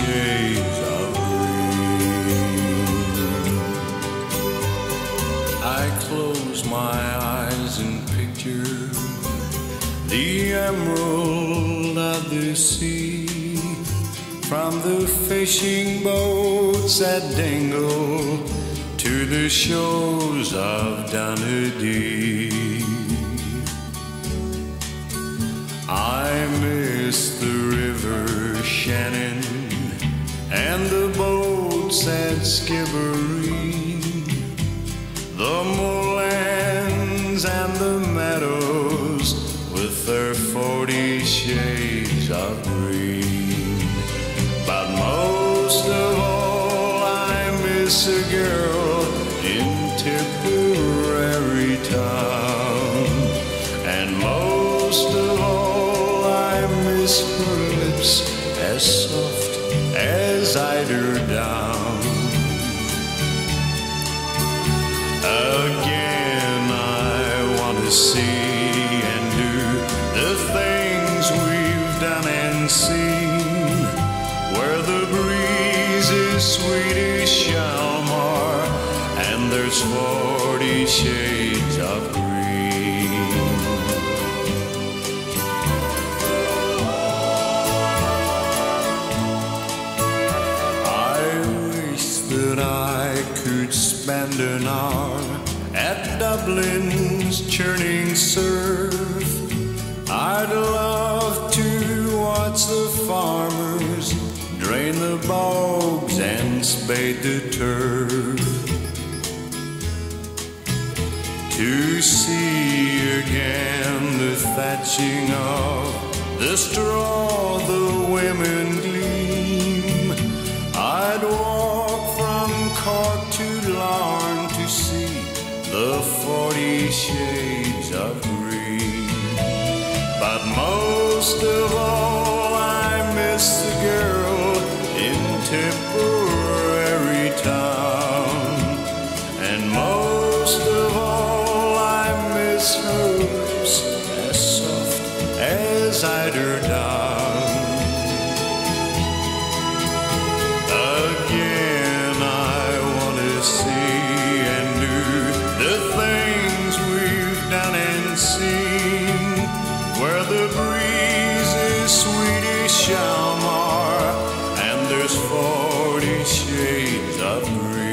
shades of green. I close my eyes and picture the emerald of the sea, from the fishing boats at Dingle to the shores of Dunedin. I miss the river Shannon and the boats at Skibbereen, the moorlands and the meadows with their 40 shades of green. But most of all, I miss a girl in Tipperary town, and most of all, I miss her lips as soft as eider down. Again, I want to see and do the things we've done and seen, where the breeze is sweet as Shalmar and there's 40 shades of green. I wish that I could spend an hour at Dublin's churning surf. I'd love to watch the farmers drain the bogs and spade the turf, to see again the thatching of the straw the women gleam. I'd walk from Cork to Larne to see the 40 shades of green. But most of all, I miss the girl in Tipperary town, and most of all, I miss her lips as soft as eider down. Again, I want to see and do the things we've done and seen, where the breeze is sweet as Shalmar and there's 40 shades of green.